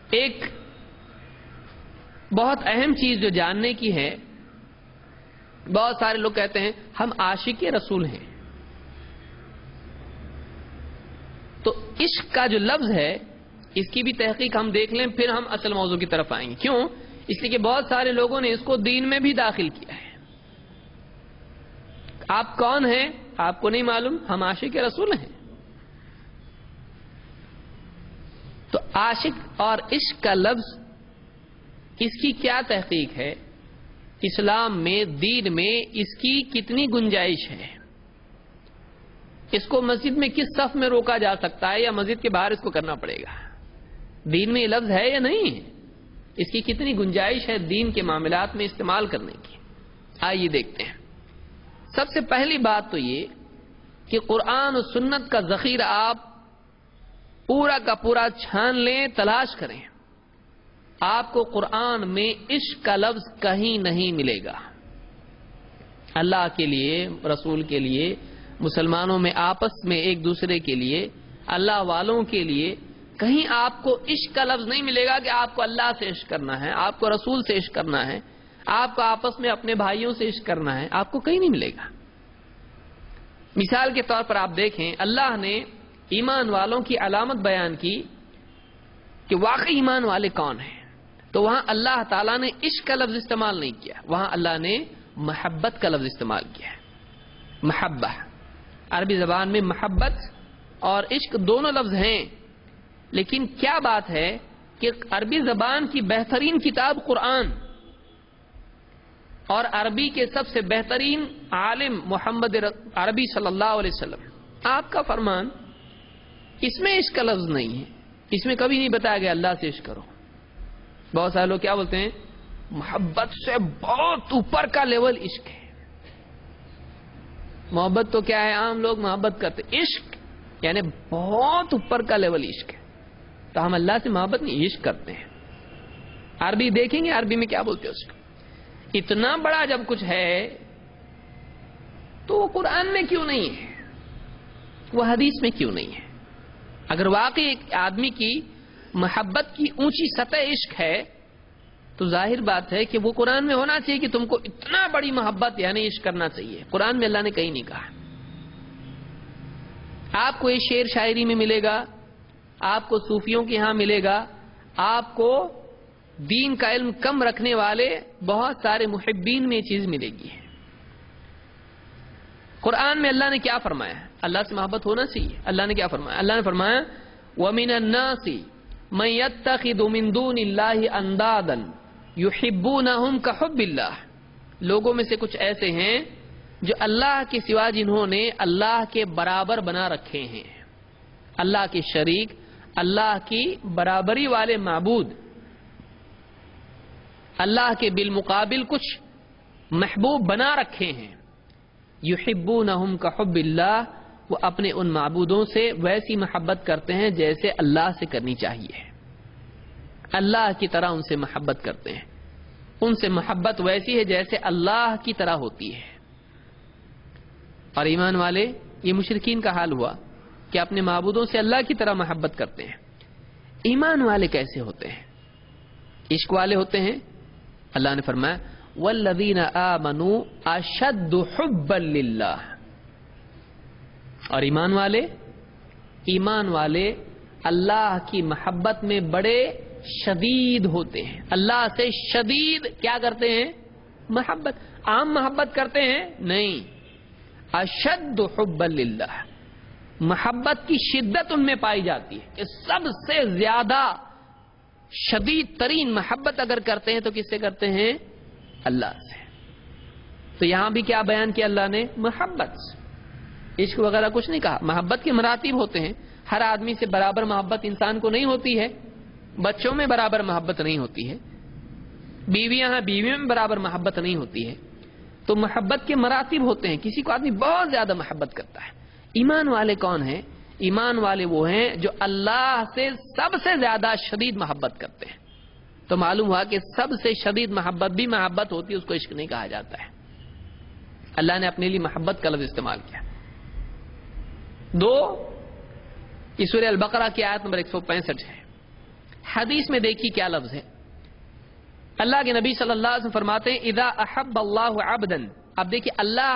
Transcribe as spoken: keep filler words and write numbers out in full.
ایک بہت اہم چیز جو جاننے کی ہے، بہت سارے لوگ کہتے ہیں ہم عاشق رسول ہیں، تو عشق کا جو لفظ ہے اس کی بھی تحقیق ہم دیکھ لیں، پھر ہم اصل موضوع کی طرف آئیں گے۔ کیوں؟ اس لیے کہ بہت سارے لوگوں نے اس کو دین میں بھی داخل کیا ہے۔ آپ کون ہیں آپ کو نہیں معلوم، ہم عاشق رسول ہیں۔ تو عاشق اور عشق کا لفظ، اس کی کیا تحقیق ہے؟ اسلام میں، دین میں اس کی کتنی گنجائش ہے؟ اس کو مسجد میں کس صف میں روکا جا سکتا ہے، یا مسجد کے باہر اس کو کرنا پڑے گا؟ دین میں یہ لفظ ہے یا نہیں ہے؟ اس کی کتنی گنجائش ہے دین کے معاملات میں استعمال کرنے کی؟ آئیے دیکھتے ہیں۔ سب سے پہلی بات تو یہ کہ قرآن و سنت کا ذخیرہ آپ پورا کا پورا چھان لیں، تلاش کریں، آپ کو قرآن میں عشق کا لفظ کہیں نہیں ملے گا۔ اللہ کے لیے، رسول کے لیے، مسلمانوں میں آپس میں ایک دوسرے کے لیے، اللہ والوں کے لیے کہیں آپ کو عشق کا لفظ نہیں ملے گا کہ آپ کو اللہ سے عشق کرنا ہے، آپ کو رسول سے عشق کرنا ہے، آپ کو آپس میں اپنے بھائیوں سے عشق کرنا ہے، آپ کو کہیں نہیں ملے گا۔ مثال کے طور پر آپ دیکھیں، اللہ نے ایمان والوں کی علامت بیان کی کہ واقعی ایمان والے کون ہیں، تو وہاں اللہ تعالیٰ نے عشق کا لفظ استعمال نہیں کیا، وہاں اللہ نے محبت کا لفظ استعمال کیا ہے۔ محبہ، عربی زبان میں محبت اور عشق دونوں لفظ ہیں، لیکن کیا بات ہے کہ عربی زبان کی بہترین کتاب قرآن اور عربی کے سب سے بہترین عالم محمد عربی صلی اللہ علیہ وسلم، آپ کا فرمان، اس میں عشق کا لفظ نہیں ہے، اس میں کبھی نہیں بتایا گیا اللہ سے عشق کرو۔ بہت سارے لوگ کیا بولتے ہیں، محبت سے بہت اوپر کا لیول عشق ہے۔ محبت تو کیا ہے، عام لوگ محبت کرتے، عشق یعنی بہت اوپر کا لیول عشق ہے، تو ہم اللہ سے محبت نہیں، عشق کرتے ہیں۔ عربی دیکھیں گے عربی میں کیا بولتے ہیں اس کو۔ اتنا بڑا جب کچھ ہے تو وہ قرآن میں کیوں نہیں ہے، وہ حدیث میں کیوں نہیں ہے؟ اگر واقعی ایک آدمی کی محبت کی اونچی سطح عشق ہے تو ظاہر بات ہے کہ وہ قرآن میں ہونا چاہیے کہ تم کو اتنا بڑی محبت یعنی عشق کرنا چاہیے۔ قرآن میں اللہ نے کہیں نہیں کہا۔ آپ کو یہ شعر شاعری میں ملے گا، آپ کو صوفیوں کے ہاں ملے گا، آپ کو دین کا علم کم رکھنے والے بہت سارے محبین میں یہ چیز ملے گی۔ قرآن میں اللہ نے کیا فرمایا ہے؟ اللہ سے محبت ہونا چاہیے۔ اللہ نے کیا فرمایا؟ اللہ نے فرمایا وَمِنَ النَّاسِ مَن يَتَّخِذُ مِن دُونِ اللَّهِ أَندَادًا يُحِبُّونَهُمْ كَحُبِّ اللَّهِ، لوگوں میں سے کچھ ایسے ہیں جو اللہ کے سوا جنہوں نے اللہ کے برابر بنا رکھے ہیں، اللہ کے شریک، اللہ کی برابری والے معبود، اللہ کے بالمقابل کچھ محبوب بنا رکھے ہیں۔ یحبونہم کحب اللہ، وہ اپنے ان معبودوں سے ویسی محبت کرتے ہیں جیسے اللہ سے کرنی چاہیے، اللہ کی طرح ان سے محبت کرتے ہیں، ان سے محبت ویسی ہے جیسے اللہ کی طرح ہوتی ہے۔ اور ایمان والے، یہ مشرکین کا حال ہوا کہ اپنے معبودوں سے اللہ کی طرح محبت کرتے ہیں۔ ایمان والے کیسے ہوتے ہیں؟ عشق والے ہوتے ہیں۔ اللہ نے فرمایا والذین آمنوا اشد حبا للہ، اور ایمان والے ایمان والے اللہ کی محبت میں بڑے شدید ہوتے ہیں، اللہ سے شدید کیا کرتے ہیں؟ محبت۔ عام محبت کرتے ہیں؟ نہیں، اشد حبا للہ، محبت کی شدت ان میں پائی جاتی ہے کہ سب سے زیادہ شدید ترین محبت اگر کرتے ہیں تو کس سے کرتے ہیں؟ اللہ سے۔ تو یہاں بھی کیا بیان کیا اللہ نے؟ محبت۔ عشق وغیرہ کچھ نہیں کہا۔ محبت کے مراتب ہوتے ہیں، ہر آدمی سے برابر محبت انسان کو نہیں ہوتی ہے، بچوں میں برابر محبت نہیں ہوتی ہے، بیویاں ہیں بیویوں میں برابر محبت نہیں ہوتی ہے، تو محبت کے مراتب ہوتے ہیں، کسی کو آدمی بہت زیادہ محبت کرتا ہے۔ ایمان والے کون ہیں؟ ایمان والے وہ ہیں جو اللہ سے سب سے زیادہ شدید محبت کرتے ہیں۔ تو معلوم ہوا کہ سب سے شدید محبت بھی محبت ہوتی ہے، اس کو عشق نہیں کہا جاتا ہے۔ اللہ نے اپنے لیے محبت کا لفظ استعمال کیا۔ دو، یہ سورہ البقرہ کی آیت نمبر ایک سو پینسٹھ ہے، حدیث میں دیکھیے کیا لفظ ہے. اللہ کے نبی صلی اللہ علیہ وسلم فرماتے ہیں اذا احب اللہ عبدا. اب دیکھیے اللہ